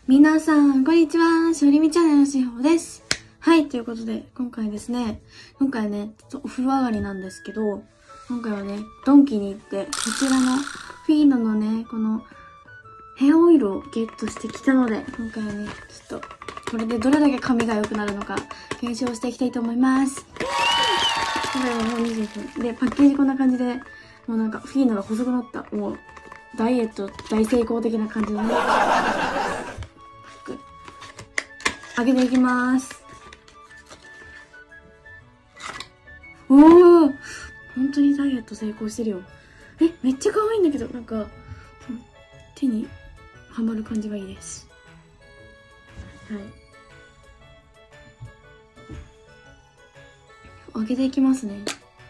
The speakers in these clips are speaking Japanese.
皆さん、こんにちは。しおりみチャンネルのしほです。はい、ということで、今回ね、ちょっとお風呂上がりなんですけど、今回はね、ドンキに行って、こちらのフィーノのね、このヘアオイルをゲットしてきたので、今回はね、ちょっと、これでどれだけ髪が良くなるのか、検証していきたいと思います。今回はもう20分。で、パッケージこんな感じで、もうなんか、フィーノが細くなった。もう、ダイエット大成功的な感じのね。開けていきます。おー！本当にダイエット成功してるよ。めっちゃ可愛いんだけど、なんか、手にはまる感じがいいです。はい。開けていきますね。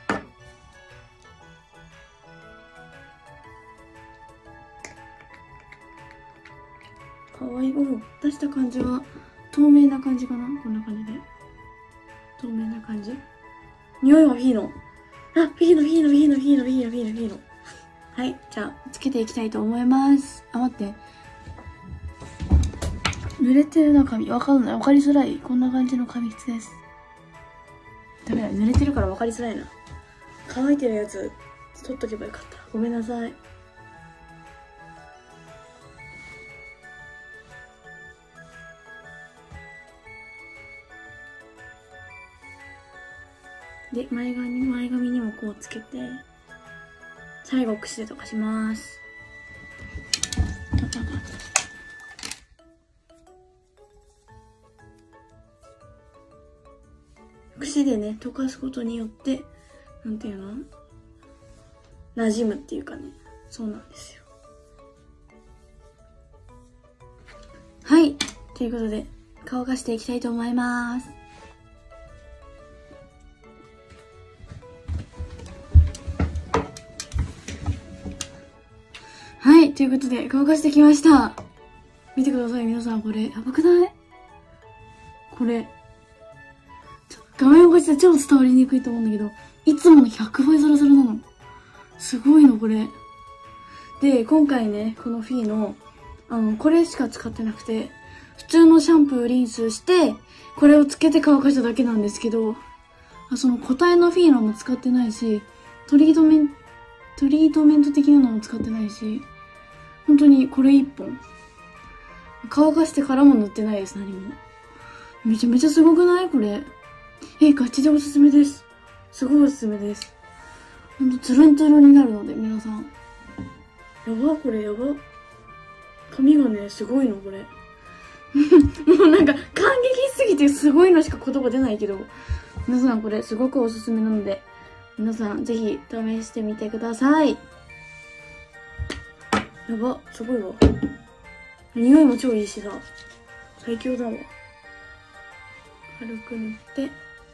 かわいい。出した感じは透明な感じかな。こんな感じで。透明な感じ。匂いはフィーノ。フィーノ。はい。じゃあ、つけていきたいと思います。待って。濡れてるな、髪。わかんない。わかりづらい。こんな感じの髪質です。ダメだ。濡れてるからわかりづらいな。乾いてるやつ、取っとけばよかった。ごめんなさい。で、前髪にもこうつけて、最後櫛でとかします。櫛でね、溶かすことによって、なんていうの？馴染むっていうかね、そうなんですよ。はい。ということで、乾かしていきたいと思います。はい。ということで、乾かしてきました。見てください、皆さん。これ、やばくない？これ。画面越しで超伝わりにくいと思うんだけど、いつもの100倍サラサラなの。すごいの、これ。で、今回ね、このフィーの、これしか使ってなくて、普通のシャンプーリンスして、これをつけて乾かしただけなんですけど、その固体のフィーノも使ってないし、トリートメント的なのも使ってないし、本当にこれ1本。乾かしてからも塗ってないです、何も。めちゃめちゃすごくない？これ。ガチでおすすめです。すごいおすすめです。ほんとツルンツルンになるので、皆さん。やば、これやば。髪がね、すごいの、これ。もうなんか、感激しすぎてすごいのしか言葉出ないけど、皆さんこれすごくおすすめなので、皆さんぜひ試してみてください。やば、すごいわ。匂いも超いいしさ、最強だわ。軽く塗って、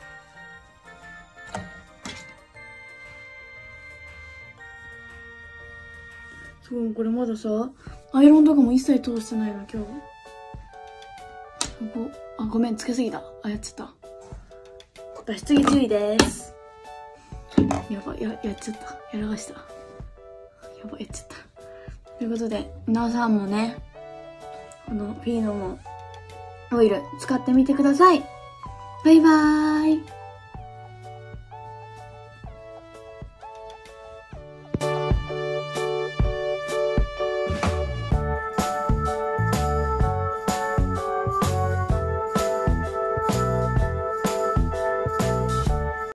すごい、これまださ、アイロンとかも一切通してないの、今日。ごめん、つけすぎた。やっちゃった。出しすぎ注意です。やば、やっちゃった。やらかした。やば、やっちゃった。ということで、皆さんもね、このフィーノのオイル使ってみてください。バイバーイ。